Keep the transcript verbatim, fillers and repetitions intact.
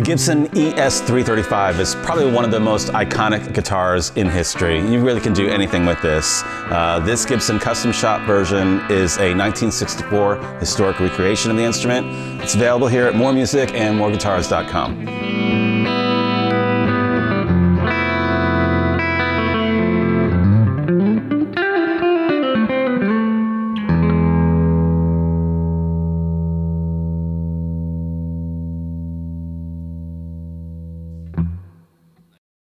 The Gibson E S three thirty-five is probably one of the most iconic guitars in history. You really can do anything with this. Uh, this Gibson Custom Shop version is a nineteen sixty-four historic recreation of the instrument. It's available here at more music and more guitars dot com.